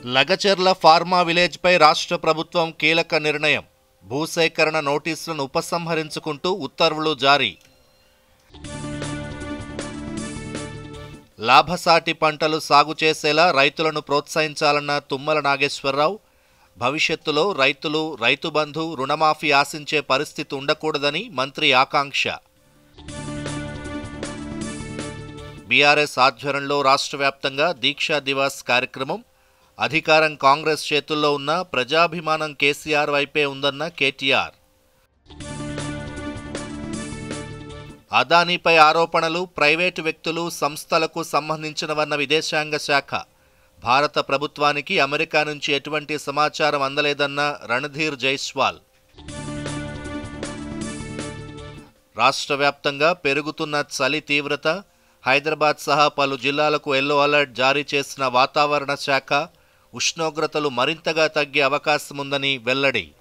Lagacharla pharma విలేజ్పై రాష్ట్ర ప్రభుత్వం కీలక నిర్ణయం. భూసేకరణ నోటీసులను ఉపసంహరించుకుంటూ ఉత్తర్వులు జారీ. లాభసాటి పంటలు సాగు చేసేలా రైతులను ప్రోత్సహించాలన్న తుమ్మల నాగేశ్వరరావు. భవిష్యత్తులో రైతులు రైతు బంధు, రుణమాఫీ ఆశించే పరిస్థితి ఉండకూడదని మంత్రి ఆకాంక్ష. బీఆర్ఎస్ ఆధ్వర్యంలో రాష్ట్ర వ్యాప్తంగా దీక్షా దివాస్ కార్యక్రమం. అధికారం కాంగ్రెస్ చేతుల్లో ఉన్న ప్రజాభిమానం కేసీఆర్ వైపే ఉందన్న కేటీఆర్. అదానీపై ఆరోపణలు ప్రైవేటు వ్యక్తులు, సంస్థలకు సంబంధించినవన్న విదేశాంగ శాఖ. భారత ప్రభుత్వానికి అమెరికా నుంచి ఎటువంటి సమాచారం అందలేదన్న రణధీర్ జైస్వాల్. రాష్ట్ర వ్యాప్తంగా పెరుగుతున్న చలి తీవ్రత. హైదరాబాద్ సహా పలు జిల్లాలకు ఎల్లో అలర్ట్ జారీ చేసిన వాతావరణ శాఖ. ఉష్ణోగ్రతలు మరింతగా తగ్గే అవకాశముందని వెల్లడి.